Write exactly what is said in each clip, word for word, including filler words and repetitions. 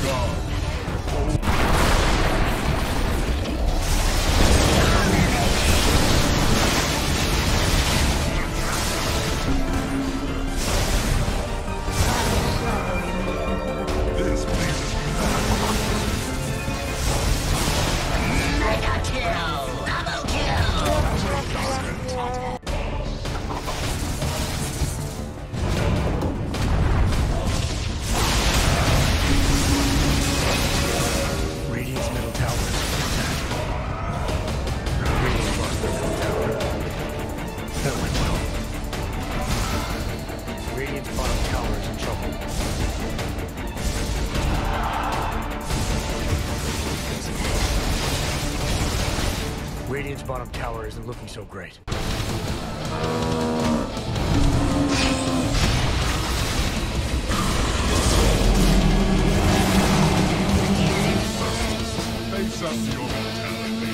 Radiant's bottom tower isn't looking so great. Face up to your mentality.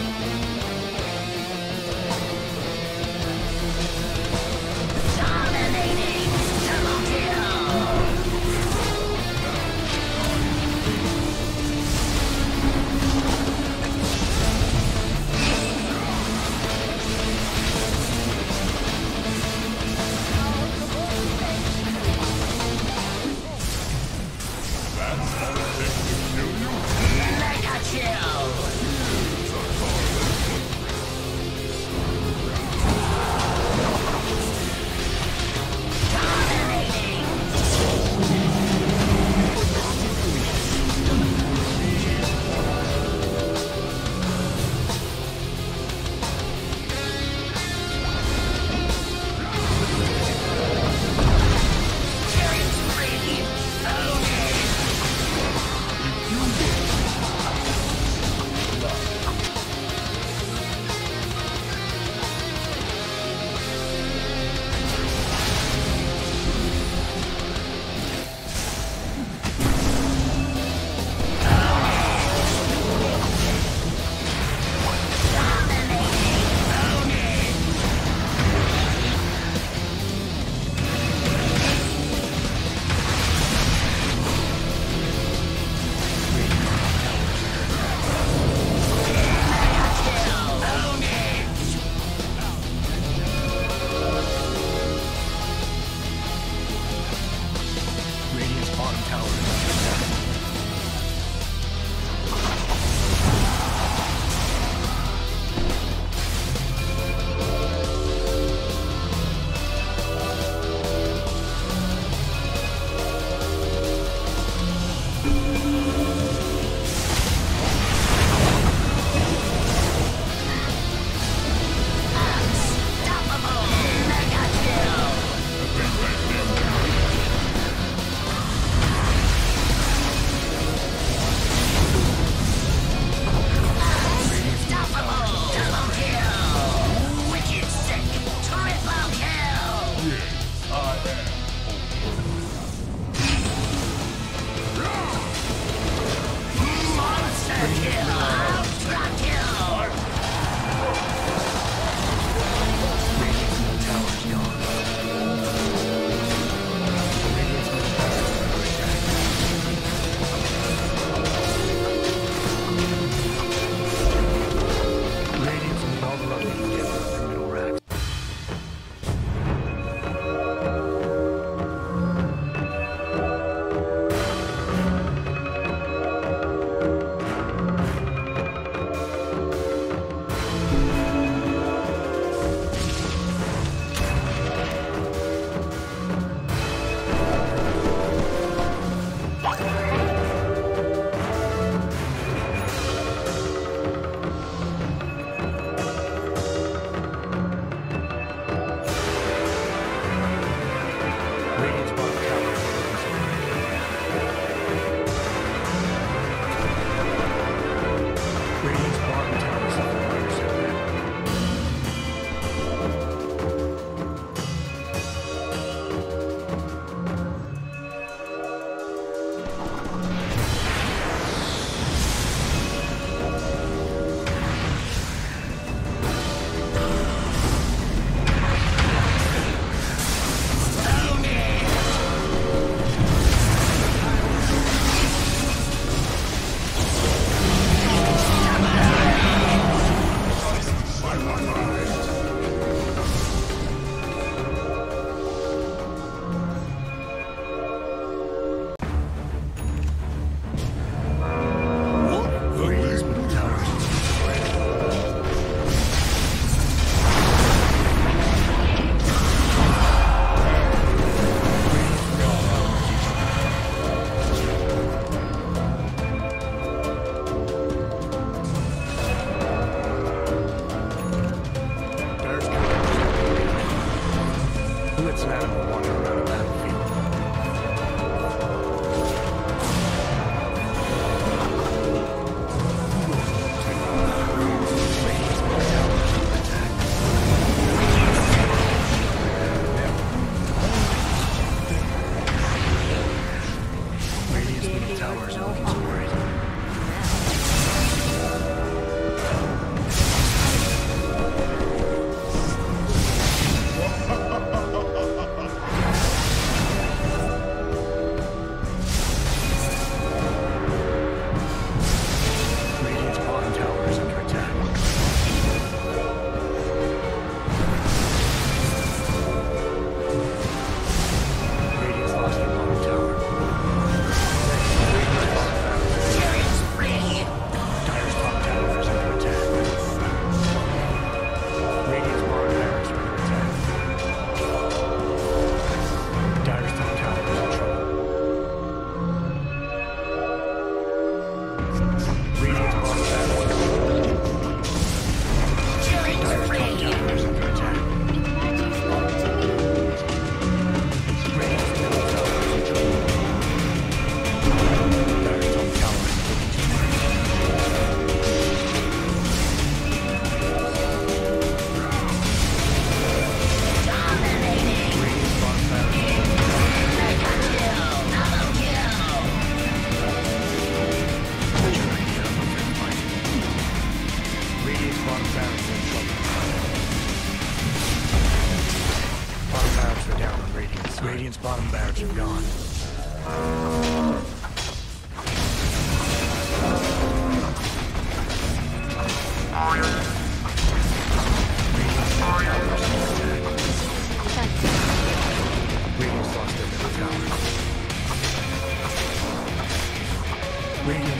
Dominating! Double kill! bottom tower isn't looking so great. Radiant's bottom tower is under attack. Radiant's lost their bottom tower. Killing spree. Dire's bottom tower is under attack. Radiant's bottom tower is under attack. Dire's top tower is in trouble. Radiant's bottom tower is under attack. Killing Dire's top spree. tower is under attack. Radiant's middle tower is in trouble. Dire's top tower is looking so great. Dominating. Radiant's bottom tower is under attack. Mega kill. Double kill. Radiant's bottom barracks are in trouble. Bottom barracks are down on Radiant's. Radiant's bottom barracks are gone. Radiant's top tower is under attack. Radiant's lost their middle tower. Radiant's